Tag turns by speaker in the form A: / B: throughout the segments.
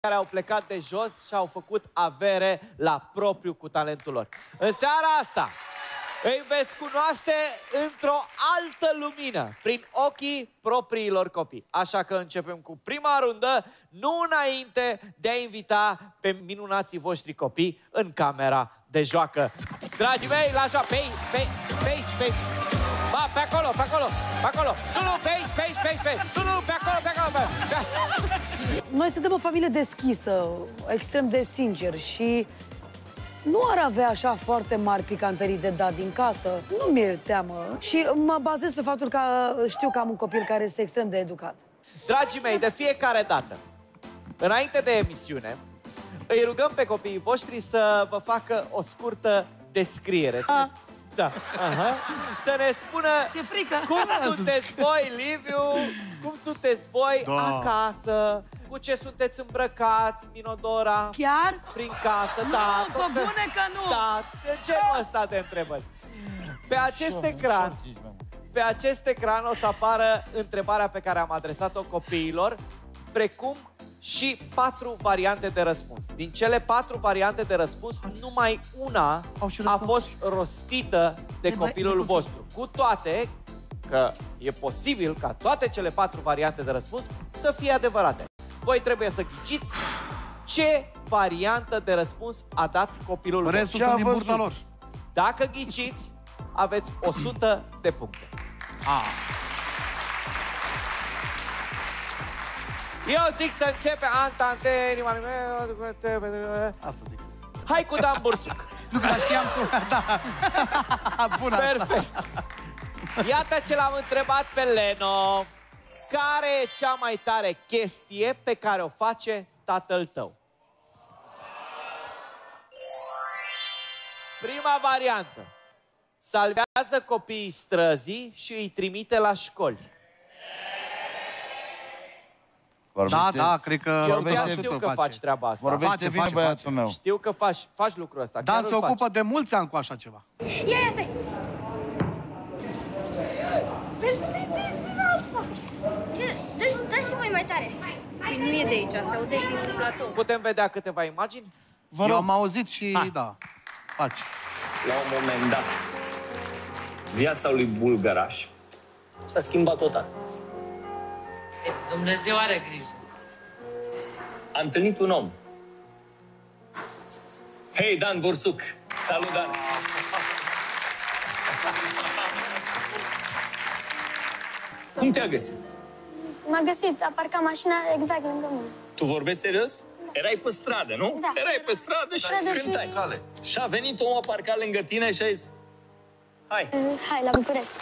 A: care au plecat de jos și au făcut avere la propriu cu talentul lor. În seara asta îi veți cunoaște într-o altă lumină, prin ochii propriilor copii. Așa că începem cu prima rundă, nu înainte de a invita pe minunații voștri copii în camera de joacă. Dragii mei, la joacă, pe aici. Ba, pe acolo. Nu, pe aici. Nu, pe acolo.
B: Noi suntem o familie deschisă, extrem de sinceri și nu ar avea așa foarte mari picanterii de dat din casă. Nu mi-e teamă și mă bazez pe faptul că știu că am un copil care este extrem de educat.
A: Dragii mei, de fiecare dată, înainte de emisiune, îi rugăm pe copiii voștri să vă facă o scurtă descriere. Să ne spună cum sunteți voi, Liviu, cum sunteți voi acasă, cu ce sunteți îmbrăcați, Minodora.
B: Chiar?
A: Prin casă,
B: nu,
A: da.
B: Pe bune că nu!
A: Da, genul ăsta de întrebări. Pe acest ecran o să apară întrebarea pe care am adresat-o copiilor, precum și 4 variante de răspuns. Din cele 4 variante de răspuns, numai una a fost rostită de copilul vostru. Cu toate că e posibil ca toate cele 4 variante de răspuns să fie adevărate. Voi trebuie să ghiciți ce variantă de răspuns a dat copilul vostru.
C: Restul sunt din burta lor.
A: Dacă ghiciți, aveți 100 de puncte. Eu zic să începe
C: Asta zic.
A: Hai cu Dan Bursuc.
C: Nu că știam tu. Da. Bună.
A: Perfect. Iată ce l-am întrebat pe Leno. Care e cea mai tare chestie pe care o face tatăl tău? Prima variantă. Salvează copiii străzii și îi trimite la școli.
C: Da, cred că...
A: Eu chiar știu că faci treaba asta.
C: Vorbește bine băiatul meu.
A: Știu că faci lucrul ăsta.
C: Dan se ocupă de mulți ani cu așa ceva.
D: Ia stai! Deci nu-i presiunea asta! Deci dă și voi mai tare. Păi nu e de aici, se aude din platou.
A: Putem vedea câteva imagini?
C: Eu am auzit și da, faci.
E: La un moment dat, viața lui Bulgăraș s-a schimbat total.
F: Dumnezeu are grijă.
E: A întâlnit un om. Hei, Dan Bursuc! Salut, Dan! Cum te-a găsit?
D: M-a găsit, a parcat mașina exact lângă mine.
E: Tu vorbești serios? Erai pe stradă, nu?
D: Da.
E: Erai pe stradă și cântai. Și a venit omul, a parcat lângă tine și a zis: hai!
D: Hai, la București.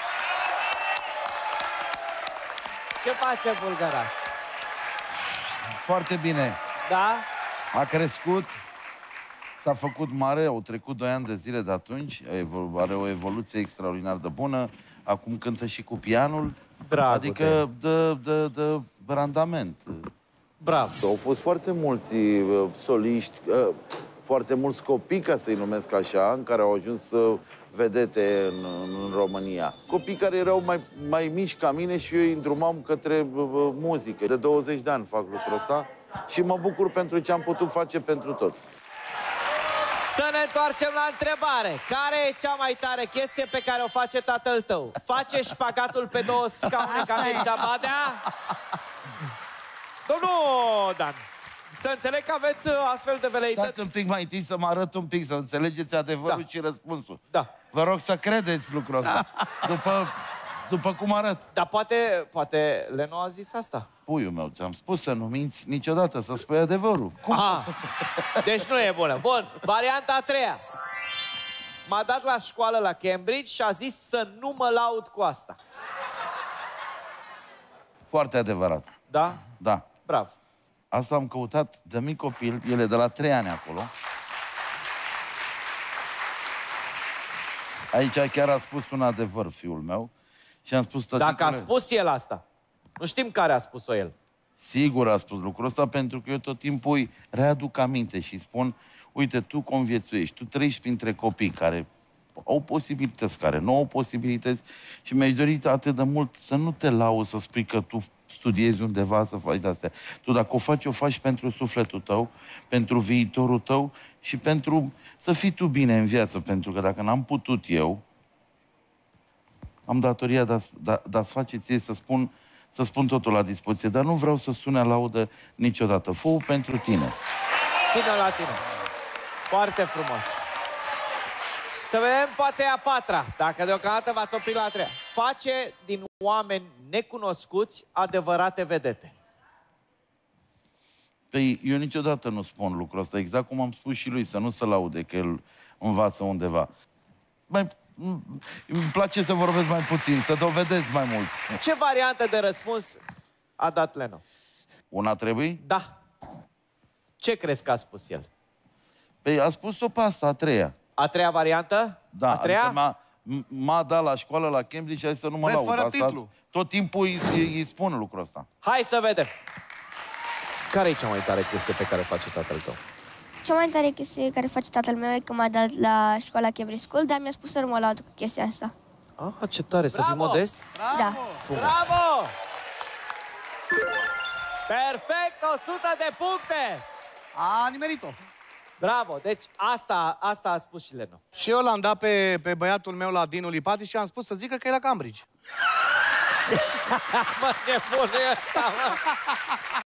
A: Ce face Bulgăraș?
G: Foarte bine.
A: Da?
G: A crescut, s-a făcut mare, au trecut 2 ani de zile de atunci, are o evoluție extraordinar de bună, acum cântă și cu pianul, adică de randament.
A: Bravo.
G: Au fost foarte mulți soliști, foarte mulți copii, ca să-i numesc așa, în care au ajuns vedete în România. Copii care erau mai mici ca mine și eu îi îndrumam către muzică. De 20 de ani fac lucrul ăsta și mă bucur pentru ce am putut face pentru toți.
A: Să ne întoarcem la întrebare. Care e cea mai tare chestie pe care o face tatăl tău? Face șpagatul pe 2 scaune ca Mircea Badea? Domnul Dan, să înțeleg că aveți astfel de veleități.
G: Stați un pic mai întâi să mă arăt un pic, să înțelegeți adevărul și răspunsul.
A: Da.
G: Vă rog să credeți lucrul ăsta, după cum arăt.
A: Dar poate Leno a zis asta.
G: Puiul meu, ți-am spus să nu minți niciodată, să spui adevărul. Cum?
A: Deci nu e bună. Bun, varianta a 3-a. M-a dat la școală la Cambridge și a zis să nu mă laud cu asta.
G: Foarte adevărat.
A: Da?
G: Da.
A: Bravo.
G: Asta am căutat de mic copil, el e de la 3 ani acolo. Aici chiar a spus un adevăr, fiul meu. Și am spus...
A: Dacă a spus el asta, nu știm care a spus-o el.
G: Sigur a spus lucrul ăsta, pentru că eu tot timpul îi readuc aminte și spun: uite, tu conviețuiești, tu trăiești printre copii care au posibilități, care nu au posibilități și mi-ai dorit atât de mult să nu te lauzi, să spui că tu studiezi undeva, să faci de-astea. Tu dacă o faci pentru sufletul tău, pentru viitorul tău și pentru să fii tu bine în viață, pentru că dacă n-am putut eu, am datoria de a-ți face ție să spun totul la dispoziție, dar nu vreau să sune laudă niciodată. Fă-o pentru tine.
A: Ține-o la tine. Foarte frumos. Să vedem poate a patra, dacă deocamdată v-ați oprit la a treia. Face din oameni necunoscuți adevărate vedete.
G: Păi, eu niciodată nu spun lucrul ăsta, exact cum am spus și lui, să nu se laude că el învață undeva. Îmi place să vorbesc mai puțin, să dovedesc mai mult.
A: Ce variantă de răspuns a dat Leno?
G: Una trebuie?
A: Da. Ce crezi că a spus el?
G: Păi a spus-o pe asta, a treia.
A: A treia variantă?
G: Da,
A: a treia?
G: adică m-a dat la școală, la Cambridge, hai să nu mă laud.
C: Fără titlu.
G: Tot timpul îi spun lucrul ăsta.
A: Hai să vedem. Care e cea mai tare chestie pe care face tatăl tău?
D: Cea mai tare chestie care face tatăl meu e că m-a dat la școala Cambridge School, dar mi-a spus să nu mă laud cu chestia asta.
A: Ah, ce tare, să fii modest.
D: Da.
A: Frumos. Bravo! Perfect, 100 de puncte!
C: A nimerit-o.
A: Bravo, deci asta a spus și Leno.
C: Și eu l-am dat pe băiatul meu la Dinu Lipati și am spus să zică că e la Cambridge.
A: Mă, nebune ăsta, mă!